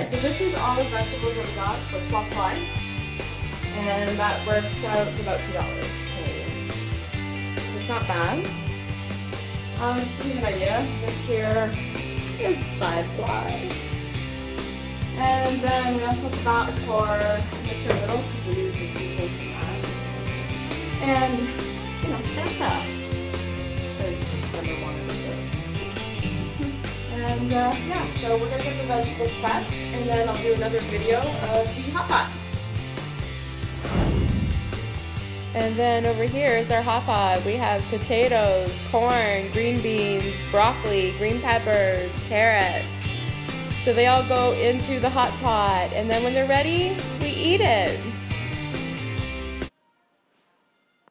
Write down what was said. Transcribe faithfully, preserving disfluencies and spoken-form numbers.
Okay, so this is all the vegetables that we got for twelve ply, and that works out to about two dollars Canadian. It's not bad. Um, just to give you an idea, this here is five ply. And then we also stopped for Mister Little because we use the seafood for that. And, you know, Fanta is number one. And uh, yeah, so we're gonna get the vegetables prepped, and then I'll do another video of the hot pot. And then over here is our hot pot. We have potatoes, corn, green beans, broccoli, green peppers, carrots. So they all go into the hot pot, and then when they're ready, we eat it.